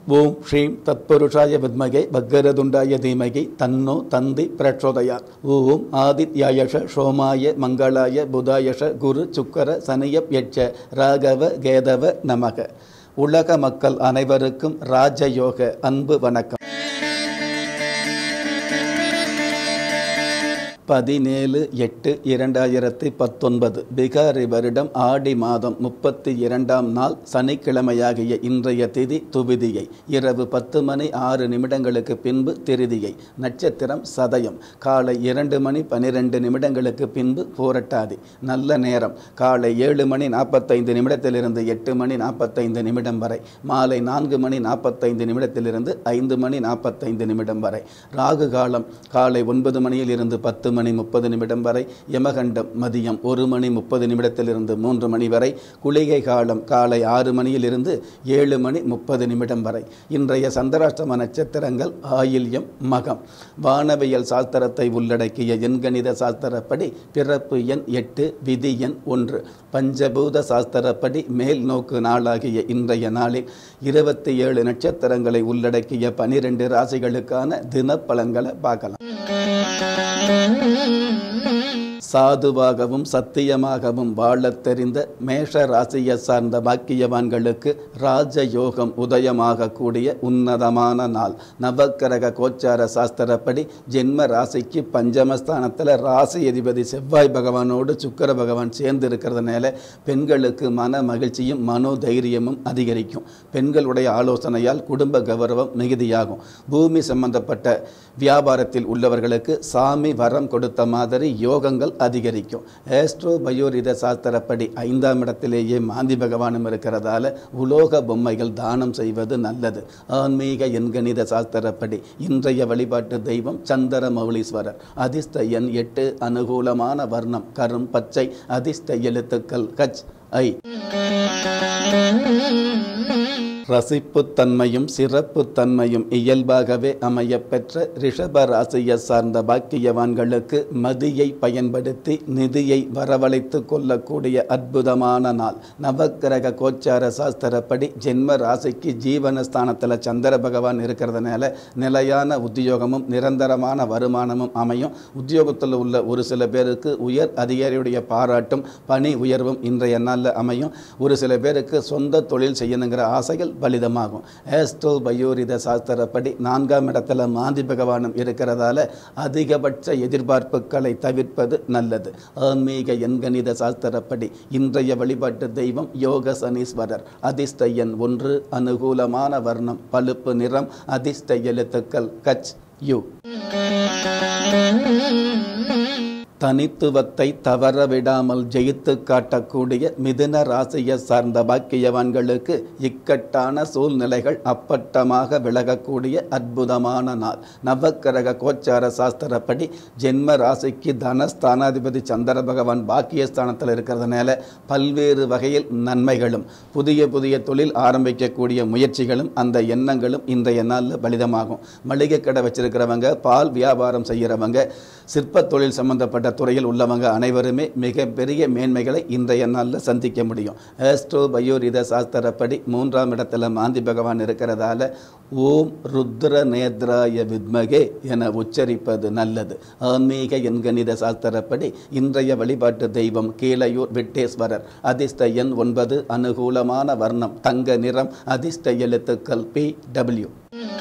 ஓம் ஸ்ரீம் தத்புருஷாய வித்மகே பக்கரதுண்டாய தீமகி தன்னோ தந்தி பிரச்சோதயாத். ஓம் ஆதித்யாயஷ சோமாய மங்களாய புதாயஷ குரு சுக்கர சனியப் யட்ச ராகவ கேதவ நமக. உலக மக்கள் அனைவருக்கும் ராஜயோக அன்பு வணக்கம். 17/8/2019 பிகாரி வருடம் ஆடி மாதம் 32ஆம் நாள் சனிக்கிழமையாகிய இன்றைய திதி துவிதியை. இரவு 10:06 பின்பு திருதியை. நட்சத்திரம் சதயம். காலை 2:12 பின்பு பூரட்டாதி. நல்ல நேரம் காலை 7:45 8:45 வரை. மாலை 4:45 5:45 வரை. ராகு காலம் காலை 9 மணியிலிருந்து 10:30 வரை. யமகண்டம் மதியம் 1:30 3 வரை. குளிகை காலம் காலை 6 மணியிலிருந்து 7:30 வரை. இன்றைய சந்திராஷ்டம நட்சத்திரங்கள் ஆயில்யம் மகம். வானவியல் சாஸ்திரத்தை உள்ளடக்கிய எண்கணித சாஸ்திரப்படி பிறப்பு எண் 8, விதி எண் 1. பஞ்சபூத சாஸ்திரப்படி மேல் நோக்கு நாளாகிய இன்றைய நாளில் 27 நட்சத்திரங்களை உள்ளடக்கிய 12 ராசிகளுக்கான தினப்பலன்களை பார்க்கலாம். சாதுவாகவும் சத்தியமாகவும் வாழத் தெரிந்த மேஷ ராசியை சார்ந்த பாக்கியவான்களுக்கு ராஜயோகம் உதயமாகக்கூடிய உன்னதமான நாள். நவக்கிரக கோச்சார சாஸ்திரப்படி ஜென்ம ராசிக்கு பஞ்சமஸ்தானத்தில் ராசி அதிபதி செவ்வாய் பகவானோடு சுக்கிர பகவான் சேர்ந்து இருக்கிறதுனால பெண்களுக்கு மன மகிழ்ச்சியும் மனோதைரியமும் அதிகரிக்கும். பெண்களுடைய ஆலோசனையால் குடும்ப கௌரவம் மிகுதியாகும். பூமி சம்பந்தப்பட்ட வியாபாரத்தில் உள்ளவர்களுக்கு சாமி வரம் கொடுத்த மாதிரி யோகங்கள் அதிகரிக்கும். ஆஸ்ட்ரோ பயோரித சாஸ்திரப்படி 5ஆம் இடத்திலேயே மாந்தி பகவானும் இருக்கிறதால உலோக பொம்மைகள் தானம் செய்வது நல்லது. ஆன்மீக எண்கணித சாஸ்திரப்படி இன்றைய வழிபாட்டு தெய்வம் சந்திர மௌலீஸ்வரர். அதிர்ஷ்ட எண் 8. அனுகூலமான வர்ணம் கரும் பச்சை. அதிர்ஷ்ட எழுத்துக்கள் ஹச் ஐ. ரசிப்புத்தன்மையும் சிறப்புத்தன்மையும் இயல்பாகவே அமையப்பெற்ற ரிஷப ராசியை சார்ந்த பாக்கியவான்களுக்கு மதியை பயன்படுத்தி நிதியை வரவழைத்து கொள்ளக்கூடிய அற்புதமான நாள். நவக்கிரக கோச்சார சாஸ்திரப்படி ஜென்ம ராசிக்கு ஜீவனஸ்தானத்தில் சந்திர பகவான் இருக்கிறதுனால நிலையான உத்தியோகமும் நிரந்தரமான வருமானமும் அமையும். உத்தியோகத்தில் உள்ள ஒரு சில பேருக்கு உயர் அதிகாரியுடைய பாராட்டும் பணி உயர்வும் இன்றைய நாளில் அமையும். ஒரு சில பேருக்கு சொந்த தொழில் செய்யணுங்கிற ஆசைகள் பலிதமாகும். ஆஸ்ட்ரோ பயோரித சாஸ்திரப்படி 4ஆம் இடத்துல மாந்தி பகவானும் இருக்கிறதால அதிகபட்ச எதிர்பார்ப்புகளை தவிர்ப்பது நல்லது. ஆன்மீக எண்கணித சாஸ்திரப்படி இன்றைய வழிபாட்டு தெய்வம் யோக சனீஸ்வரர். அதிர்ஷ்ட எண் 1. அனுகூலமான வர்ணம் பழுப்பு நிறம். அதிர்ஷ்ட எழுத்துக்கள் கச் யு. தனித்துவத்தை தவறவிடாமல் ஜெயித்து காட்டக்கூடிய மிதுன ராசியை சார்ந்த பாக்கியவான்களுக்கு இக்கட்டான சூழ்நிலைகள் அப்பட்டமாக விலகக்கூடிய அற்புதமான நாள். நவக்கிரக கோச்சார சாஸ்திரப்படி ஜென்ம ராசிக்கு தனஸ்தானாதிபதி சந்திர பகவான் பாக்கியஸ்தானத்தில் இருக்கிறதுனால பல்வேறு வகையில் நன்மைகளும் புதிய புதிய தொழில் ஆரம்பிக்கக்கூடிய முயற்சிகளும் அந்த எண்ணங்களும் இன்றைய நாளில் பலிதமாகும். மளிகை கடை வச்சிருக்கிறவங்க, பால் வியாபாரம் செய்கிறவங்க, சிற்ப தொழில் சம்பந்தப்பட்ட துறையில் உள்ளவங்க அனைவருமே மிகப்பெரிய மேன்மைகளை இன்றைய நாளில் சந்திக்க முடியும். ஆஸ்ட்ரோ பயோரித சாஸ்திரப்படி 3ஆம் இடத்துல மாந்தி பகவான் இருக்கிறதால ஓம் ருத்ர நேத்ராய வித்மகே என உச்சரிப்பது நல்லது. ஆன்மீக எண்கணித சாஸ்திரப்படி இன்றைய வழிபாட்டு தெய்வம் கீழையூர் விட்டேஸ்வரர். அதிர்ஷ்ட எண் 9. அனுகூலமான வர்ணம் தங்க நிறம். அதிர்ஷ்ட எழுத்துக்கள் பி டபிள்யூ.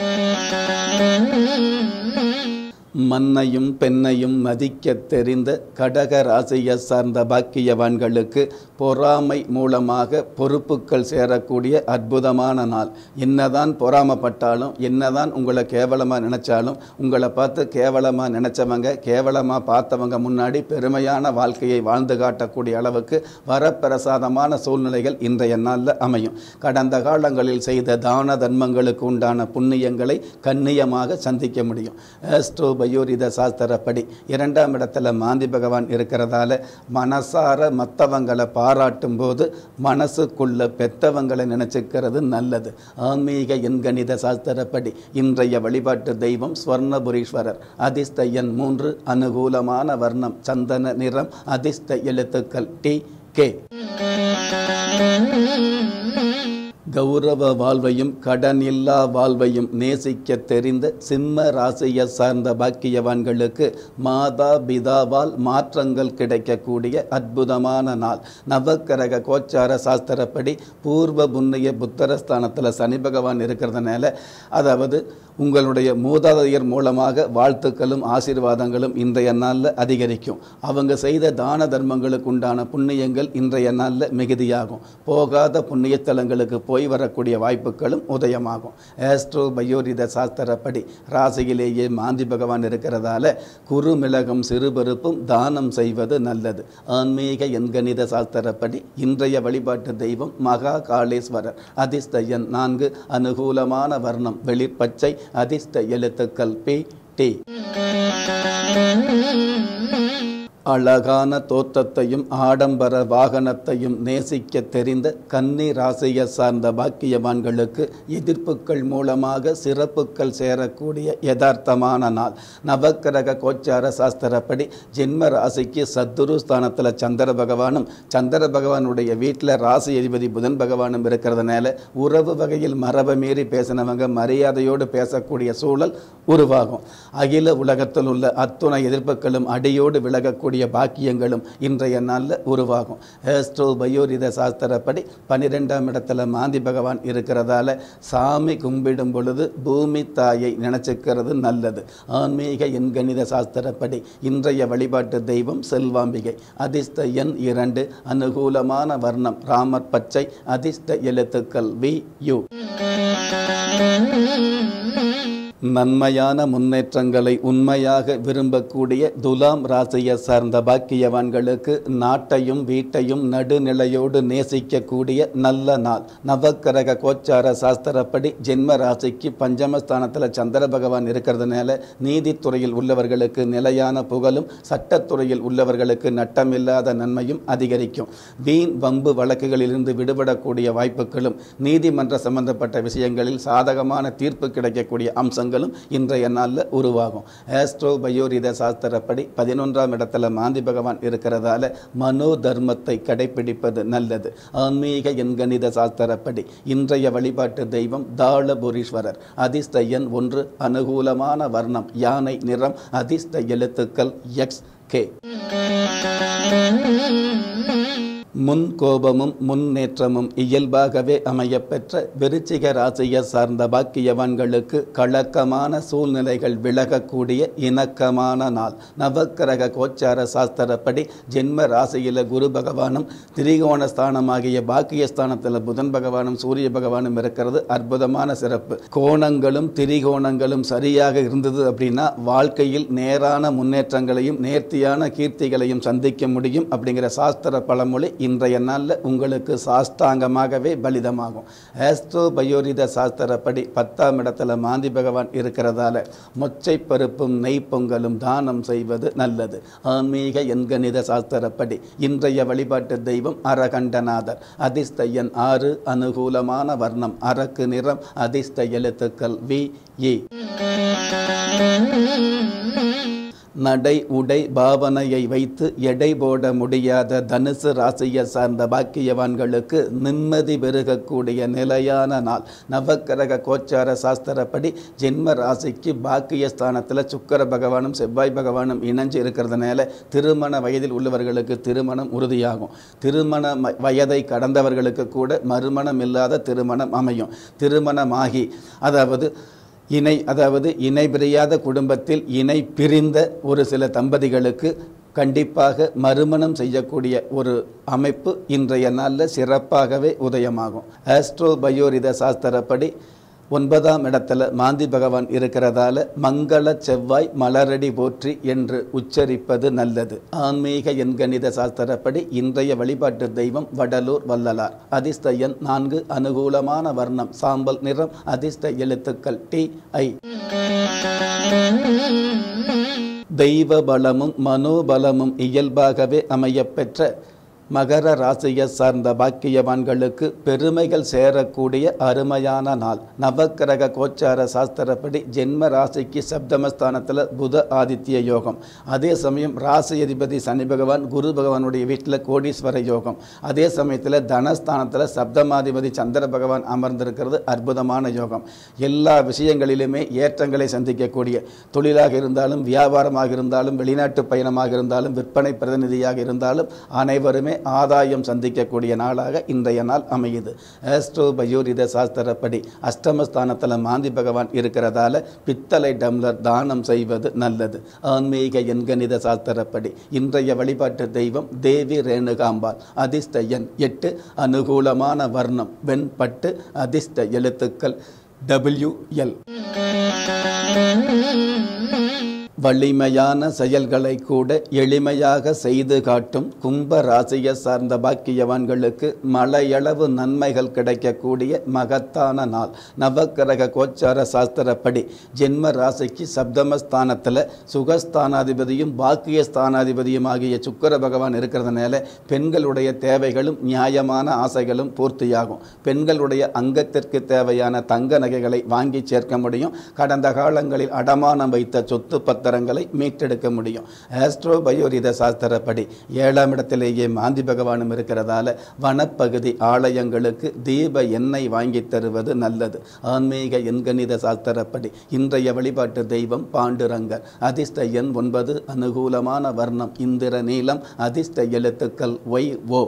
மண்ணையும் பெண்ணையும் மதிக்க தெரிந்த கடக ராசியை சார்ந்த பாக்கியவான்களுக்கு பொறாமை மூலமாக பொறுப்புகள் சேரக்கூடிய அற்புதமான நாள். என்னதான் பொறாமப்பட்டாலும், என்னதான் உங்களை கேவலமாக நினைச்சாலும், உங்களை பார்த்து கேவலமாக நினைச்சவங்க, கேவலமாக பார்த்தவங்க முன்னாடி பெருமையான வாழ்க்கையை வாழ்ந்து காட்டக்கூடிய அளவுக்கு வரப்பிரசாதமான சூழ்நிலைகள் இன்றைய நாளில் அமையும். கடந்த காலங்களில் செய்த தான தர்மங்களுக்கு உண்டான புண்ணியங்களை கண்ணியமாக சந்திக்க முடியும். ஆஸ்ட்ரோ பயோரித சாஸ்திரப்படி 2ஆம் இடத்துல மாந்தி பகவான் இருக்கிறதால மனசார மற்றவங்களை பாராட்டும் போது மனசுக்குள்ள பெத்தவங்களை நினைச்சுக்கிறது நல்லது. ஆன்மீக எண்கணித சாஸ்திரப்படி இன்றைய வழிபாட்டு தெய்வம் ஸ்வர்ணபுரீஸ்வரர். அதிர்ஷ்ட எண் 3. அனுகூலமான வர்ணம் சந்தன நிறம். அதிர்ஷ்ட எழுத்துக்கள் டி கே. கௌரவ வாழ்வையும் கடனில்லா வாழ்வையும் நேசிக்க தெரிந்த சிம்ம ராசியை சார்ந்த பாக்கியவான்களுக்கு மாதா பிதாவால் மாற்றங்கள் கிடைக்கக்கூடிய அற்புதமான நாள். நவக்கிரக கோச்சார சாஸ்திரப்படி பூர்வ புண்ணிய புத்தரஸ்தானத்தில் சனி பகவான் இருக்கிறதுனால, அதாவது உங்களுடைய மூதாதையர் மூலமாக வாழ்த்துக்களும் ஆசீர்வாதங்களும் இன்றைய நாளில் அதிகரிக்கும். அவங்க செய்த தான தர்மங்களுக்கு உண்டான புண்ணியங்கள் இன்றைய நாளில் மிகுதியாகும். போகாத புண்ணியத்தலங்களுக்கு போய் வரக்கூடிய வாய்ப்புகளும் உதயமாகும். ஆஸ்ட்ரோ பயோரித சாஸ்திரப்படி ராசியிலேயே மாந்தி பகவான் இருக்கிறதால குறுமிளகும் சிறுபருப்பும் தானம் செய்வது நல்லது. ஆன்மீக எண்கணித சாஸ்திரப்படி இன்றைய வழிபாட்டு தெய்வம் மகா காளேஸ்வரர். அதிர்ஷ்ட எண் 4, அனுகூலமான வர்ணம் வெளிர்பச்சை, அதிர்ஷ்ட எழுத்துக்கள் பி டி. அழகான தோற்றத்தையும் ஆடம்பர வாகனத்தையும் நேசிக்க தெரிந்த கன்னி ராசியை சார்ந்த பாக்கியவான்களுக்கு எதிர்ப்புகள் மூலமாக சிறப்புகள் சேரக்கூடிய யதார்த்தமான நாள். நவக்கிரக கோச்சார சாஸ்திரப்படி ஜென்ம ராசிக்கு சத்துரு ஸ்தானத்தில் சந்திர பகவானும், சந்திர பகவானுடைய வீட்டில் ராசி அதிபதி புதன் பகவானும் இருக்கிறதுனால உறவு வகையில் மரபை மீறி பேசினவங்க மரியாதையோடு பேசக்கூடிய சூழல் உருவாகும். அகில உலகத்தில் உள்ள அத்துணை எதிர்ப்புகளும் அடியோடு விலகக்கூடிய பாக்கியங்களும் இன்றைய நாளில் உருவாகும். ஆஸ்ட்ரோ பயோரித சாஸ்திரப்படி 12ஆம் இடத்துல மாந்தி பகவான் இருக்கிறதால சாமி கும்பிடும் பொழுது பூமி தாயை நினைச்சுக்கிறது நல்லது. ஆன்மீக எண்கணித சாஸ்திரப்படி இன்றைய வழிபாட்டு தெய்வம் செல்வாம்பிகை. அதிர்ஷ்ட எண் 2, அனுகூலமான வர்ணம் ராமர் பச்சை, அதிர்ஷ்ட எழுத்துக்கள் வி யு. நன்மையான முன்னேற்றங்களை உண்மையாக விரும்பக்கூடிய துலாம் ராசியை சார்ந்த பாக்கியவான்களுக்கு நாட்டையும் வீட்டையும் நடுநிலையோடு நேசிக்கக்கூடிய நல்ல நாள். நவக்கிரக கோச்சார சாஸ்திரப்படி ஜென்ம ராசிக்கு பஞ்சமஸ்தானத்தில் சந்திர பகவான் இருக்கிறதுனால நீதித்துறையில் உள்ளவர்களுக்கு நிலையான புகழும், சட்டத்துறையில் உள்ளவர்களுக்கு நட்டமில்லாத நன்மையும் அதிகரிக்கும். வீண் வம்பு வழக்குகளிலிருந்து விடுபடக்கூடிய வாய்ப்புகளும், நீதிமன்ற சம்பந்தப்பட்ட விஷயங்களில் சாதகமான தீர்ப்பு கிடைக்கக்கூடிய அம்சங்கள் இன்றைய நாளில் உருவாகும். ஆஸ்ட்ரோ பயோரித சாஸ்திரப்படி 11ஆம் இடத்துல மாந்தி பகவான் இருக்கிறதால மனோ தர்மத்தை கடைபிடிப்பது நல்லது. ஆன்மீக எண்கணித சாஸ்திரப்படி இன்றைய வழிபாட்டு தெய்வம் தாளபுரீஸ்வரர். அதிர்ஷ்ட எண் 1, அனுகூலமான வர்ணம் யானை நிறம், அதிர்ஷ்ட எழுத்துக்கள் எக்ஸ் கே. முன் கோபமும் முன்னேற்றமும் இயல்பாகவே அமையப்பெற்ற விருச்சிக ராசியை சார்ந்த பாக்கியவான்களுக்கு கலக்கமான சூழ்நிலைகள் விலகக்கூடிய இணக்கமான நாள். நவக்கிரக கோச்சார சாஸ்திரப்படி ஜென்ம ராசியில் குரு பகவானும், திரிகோண ஸ்தானமாகிய பாக்கியஸ்தானத்தில் புதன் பகவானும் சூரிய பகவானும் இருக்கிறது அற்புதமான சிறப்பு. கோணங்களும் திரிகோணங்களும் சரியாக இருந்தது அப்படின்னா வாழ்க்கையில் நேரான முன்னேற்றங்களையும் நேர்த்தியான கீர்த்திகளையும் சந்திக்க முடியும் அப்படிங்கிற சாஸ்திர பழமொழி இன்றைய நாளில் உங்களுக்கு சாஸ்தாங்கமாகவே பலிதமாகும். ஆஸ்ட்ரோ பயோரித சாஸ்திரப்படி 10ஆம் இடத்துல மாந்தி பகவான் இருக்கிறதால மொச்சை பருப்பும் நெய் பொங்கலும் தானம் செய்வது நல்லது. ஆன்மீக எண்கணித சாஸ்திரப்படி இன்றைய வழிபாட்டு தெய்வம் அரகண்டநாதர். அதிர்ஷ்ட எண் 6, அனுகூலமான வர்ணம் அரக்கு நிறம், அதிர்ஷ்ட எழுத்துக்கள் வி இ. நடை உடை பாவனையை வைத்து எடை போட முடியாத தனுசு ராசியை சார்ந்த பாக்கியவான்களுக்கு நிம்மதி பெருகக்கூடிய நிலையான நாள். நவக்கிரக கோச்சார சாஸ்திரப்படி ஜென்ம ராசிக்கு பாக்கியஸ்தானத்தில் சுக்கிர பகவானும் செவ்வாய் பகவானும் இணைஞ்சு இருக்கிறதுனால திருமண வயதில் உள்ளவர்களுக்கு திருமணம் உறுதியாகும். திருமண வயதை கடந்தவர்களுக்கு கூட மறுமணம் இல்லாத திருமணம் அமையும். திருமணமாகி அதாவது இணை பிரியாத குடும்பத்தில் இணை பிரிந்த ஒரு சில தம்பதிகளுக்கு கண்டிப்பாக மறுமணம் செய்யக்கூடிய ஒரு அமைப்பு இன்றைய நாளில் சிறப்பாகவே உதயமாகும். ஆஸ்ட்ரோ பயோரித சாஸ்திரப்படி 9ஆம் இடத்துல மாந்தி பகவான் இருக்கிறதால மங்கள செவ்வாய் மலரடி போற்றி என்று உச்சரிப்பது நல்லது. ஆன்மீக எண்கணித சாஸ்திரப்படி இன்றைய வழிபாட்டு தெய்வம் வடலூர் வள்ளலார். அதிர்ஷ்ட எண் 4, அனுகூலமான வர்ணம் சாம்பல் நிறம், அதிர்ஷ்ட எழுத்துக்கள் டி ஐ. தெய்வ பலமும் மனோபலமும் இயல்பாகவே அமையப்பெற்ற மகர ராசியை சார்ந்த பாக்கியவான்களுக்கு பெருமைகள் சேரக்கூடிய அருமையான நாள். நவக்கிரக கோச்சார சாஸ்திரப்படி ஜென்ம ராசிக்கு சப்தமஸ்தானத்தில் புத ஆதித்ய யோகம். அதே சமயம் ராசி அதிபதி சனி பகவான் குரு பகவானுடைய வீட்டில் கோடீஸ்வர யோகம். அதே சமயத்தில் தனஸ்தானத்தில் சப்தமாதிபதி சந்திர பகவான் அமர்ந்திருக்கிறது அற்புதமான யோகம். எல்லா விஷயங்களிலுமே ஏற்றங்களை சந்திக்கக்கூடிய, தொழிலாக இருந்தாலும் வியாபாரமாக இருந்தாலும் வெளிநாட்டு பயணமாக இருந்தாலும் விற்பனை பிரதிநிதியாக இருந்தாலும் அனைவருமே ஆதாயம் சந்திக்கக்கூடிய நாளாக இன்றைய நாள் அமையுது. ஆஸ்ட்ரோ பயோரித சாஸ்திரப்படி அஷ்டமஸ்தானத்தில் மாந்தி பகவான் இருக்கிறதால பித்தளை டம்ளர் தானம் செய்வது நல்லது. ஆன்மீக எண்கணித சாஸ்திரப்படி இன்றைய வழிபாட்டு தெய்வம் தேவி ரேணுகாம்பாள். அதிர்ஷ்ட எண் 8. அனுகூலமான வர்ணம் வெண்பட்டு. அதிர்ஷ்ட எழுத்துக்கள் WL. வலிமையான செயல்களை கூட எளிமையாக செய்து காட்டும் கும்ப ராசியை சார்ந்த பாக்கியவான்களுக்கு மலையளவு நன்மைகள் கிடைக்கக்கூடிய மகத்தான நாள். நவக்கிரக கோச்சார சாஸ்திரப்படி ஜென்ம ராசிக்கு சப்தமஸ்தானத்தில் சுகஸ்தானாதிபதியும் பாக்கியஸ்தானாதிபதியும் ஆகிய சுக்கிர பகவான் இருக்கிறதுனால பெண்களுடைய தேவைகளும் நியாயமான ஆசைகளும் பூர்த்தியாகும். பெண்களுடைய அங்கத்திற்கு தேவையான தங்க நகைகளை வாங்கி சேர்க்க முடியும். கடந்த காலங்களில் அடமானம் வைத்த சொத்து பத்திரங்களை மீட்டெடுக்க முடியும். ஆஸ்ட்ரோ பயோரித சாஸ்திரப்படி 7ஆம் இடத்திலேயே மாந்தி பகவானும் இருக்கிறதால வனப்பகுதி ஆலயங்களுக்கு தீப எண்ணெய் வாங்கி தருவது நல்லது. ஆன்மீக எண்கணித சாஸ்திரப்படி இன்றைய வழிபாட்டு தெய்வம் பாண்டுரங்கர். அதிர்ஷ்ட எண் 9. அனுகூலமான வர்ணம் இந்திர நீலம். அதிர்ஷ்ட எழுத்துக்கள் YO.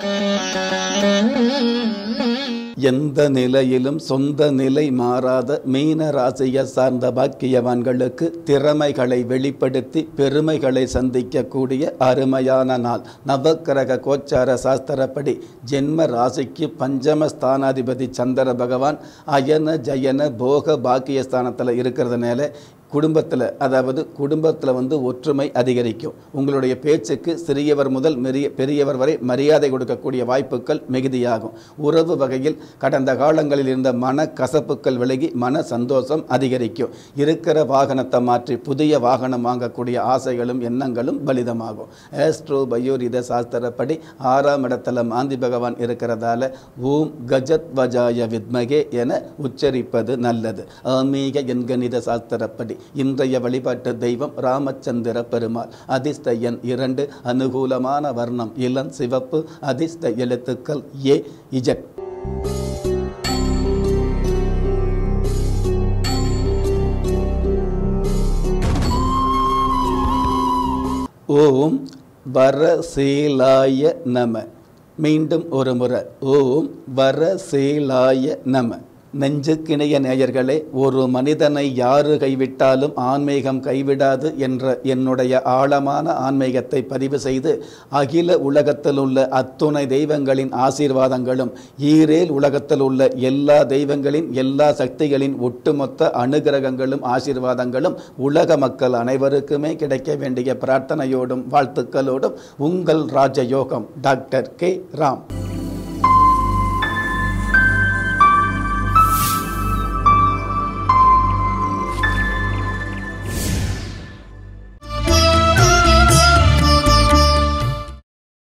எந்த நிலையிலும் சொந்த நிலை மாறாத மீன ராசியை சார்ந்த பாக்கியவான்களுக்கு திறமைகளை வெளிப்படுத்தி பெருமைகளை சந்திக்கக்கூடிய அருமையான நாள். நவக்கிரக கோச்சார சாஸ்திரப்படி ஜென்ம ராசிக்கு பஞ்சமஸ்தானாதிபதி சந்திர பகவான் அயன ஜயன போக பாக்கியஸ்தானத்தில் இருக்கிறதுனால குடும்பத்தில் ஒற்றுமை அதிகரிக்கும். உங்களுடைய பேச்சுக்கு சிறியவர் முதல் பெரியவர் வரை மரியாதை கொடுக்கக்கூடிய வாய்ப்புகள் மிகுதியாகும். உறவு வகையில் கடந்த காலங்களில் இருந்த மன கசப்புக்கள் விலகி மன சந்தோஷம் அதிகரிக்கும். இருக்கிற வாகனத்தை மாற்றி புதிய வாகனம் வாங்கக்கூடிய ஆசைகளும் எண்ணங்களும் பலிதமாகும். ஆஸ்ட்ரோ பயோரித சாஸ்திரப்படி 6ஆம் இடத்துல மாந்தி பகவான் இருக்கிறதால ஓம் கஜத் வஜாய வித்மகே என உச்சரிப்பது நல்லது. ஆன்மீக எண்கணித சாஸ்திரப்படி இன்றைய வழிபாட்டு தெய்வம் ராமச்சந்திர பெருமாள். அதிர்ஷ்ட எண் 2. அனுகூலமான வர்ணம் இளம் சிவப்பு. அதிர்ஷ்ட எழுத்துக்கள் AZ. ஓம் வரசீலாய நம. மீண்டும் ஒரு முறை ஓம் வரசீலாய நம. நெஞ்சுக்கிணைய நேயர்களே, ஒரு மனிதனை யாரு கைவிட்டாலும் ஆன்மீகம் கைவிடாது என்ற என்னுடைய ஆழமான ஆன்மீகத்தை பதிவு செய்து அகில உலகத்தில் உள்ள அத்துணை தெய்வங்களின் ஆசீர்வாதங்களும் ஈரேல் உலகத்தில் உள்ள எல்லா தெய்வங்களின் எல்லா சக்திகளின் ஒட்டுமொத்த அனுகிரகங்களும் ஆசீர்வாதங்களும் உலக மக்கள் அனைவருக்குமே கிடைக்க வேண்டிய பிரார்த்தனையோடும் வாழ்த்துக்களோடும் உங்கள் ராஜயோகம் டாக்டர் K. ராம்.